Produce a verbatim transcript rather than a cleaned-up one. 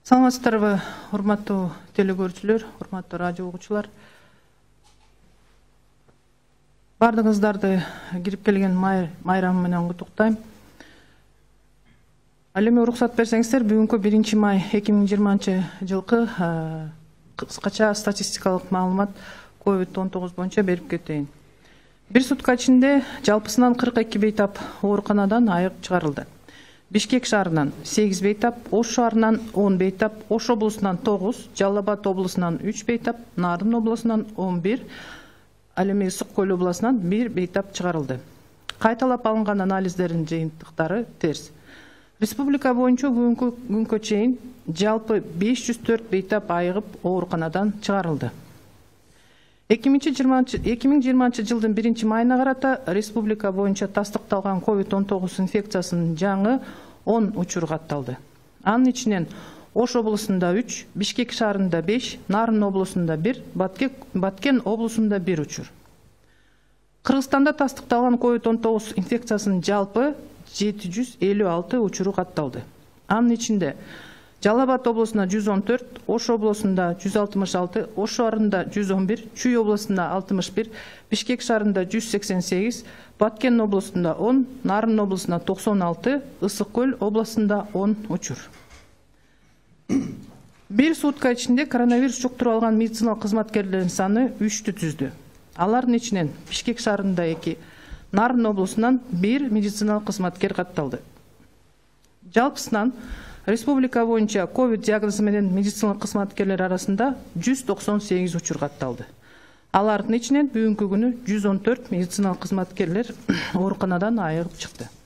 Саламатсыздарбы, урматтуу телекөрүүчүлөр, урматтуу радио угуучулар. Бардыгыңыздарды кирип келген майрамы менен куттуктайм. Ал эми уруксат берсеңиздер, бүгүнкү биринчи май эки миң жыйырманчы жылкы кыскача статистикалык маалымат ковид он тогуз боюнча берип кетейин. Бир сутка ичинде жалпысынан кырк эки бейтап ооруканадан айыгып чыгарылды. Бишкек шаарынан сегиз бейтап, Ош шаарынан он бейтап, Ош облусунан тогуз, Жалал Абад облусунан үч бейтап, Нарын облусунан он бир, ал эми Ысык Көл облусунан бир бейтап чыгарылды. Кайталап алынган анализдердин жыйынтыктары терс. Республика боюнча бүгүнкү күнгө чейин жалпы беш жүз төрт бейтап айыгып ооруканадан чыгарылды. эки миң жыйырманчы жылдын биринчи майына карата республика боюнча тастыкталган ковид он тогуз инфекциясынын жаңы он учуру катталды. Анын ичинен Ош облусунда үч, Бишкек шаарында беш, Нарын облусунда бир, Баткен облусунда бир учур. Кыргызстанда тастыкталган ковид он тогуз инфекциясынын жалпы жети жүз элүү алты учуру катталды. Анын ичинде Жалал Абад облусунда жүз он төрт, Ош облусунда жүз алтымыш алты, Ош шаарында жүз он бир, Чүй облусунда алтымыш бир, Бишкек шаарында жүз сексен сегиз, Баткен облусунда он, Нарын облусунда токсон алты, Ысык Көл облусунда он учур. Бир сутка ичинде коронавирус жуктуруп алган медициналык кызматкерлердин саны үчтү түздү. Алардын ичинен Бишкек шаарында эки, Нарын облусунан бир медициналык кызматкер катталды. Жалпысынан республика боюнча ковид диагнозу менен медициналык кызматкерлер арасында жүз токсон сегиз учур катталды. Алардын ичинен бүгүнкү күнү жүз он төрт медициналык кызматкерлер ооруканадан айыгып чыкты.